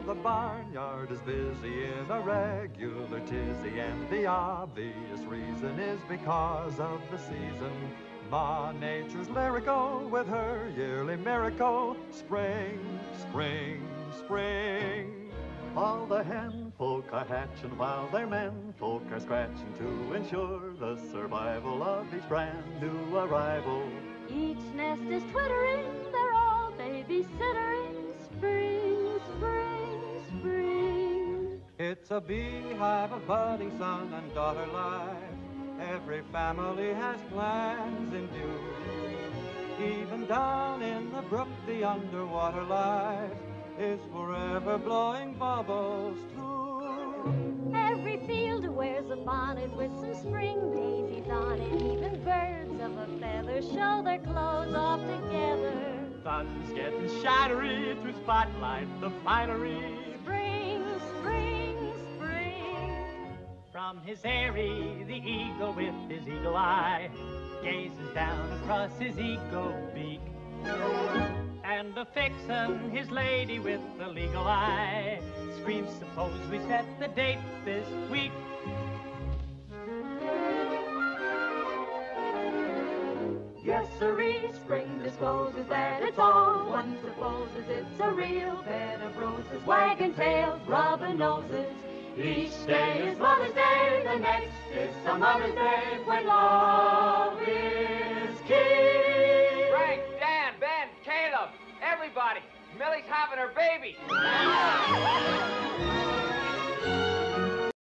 the barnyard is busy in a regular tizzy, and the obvious reason is because of the season. Ma Nature's lyrical with her yearly miracle. Spring, spring, spring. All the hen folk are hatching while their men folk are scratching to ensure the survival of each brand new arrival. Each nest is twittering, they're all babysittering. Spring, spring, spring. It's a beehive of budding son and daughter life. Every family has plans in view. Even down in the brook, the underwater life is forever blowing bubbles too. Every field wears a bonnet with some spring daisies on it. Even birds of a feather show their clothes off together. Sun's getting shadowy through spotlight, the finery. Spring, spring, spring. From his eyrie, the eagle with his eagle eye gazes down across his eagle beak. And a-fixin' his lady with the legal eye screams, suppose we set the date this week. Yes, sirree, spring discloses that it's all. One supposes it's a real bed of roses, wagging tails, rubbing noses. Each day is Mother's Day, the next is some Mother's Day when love is king. Frank, Dan, Ben, Caleb, everybody. Millie's having her baby.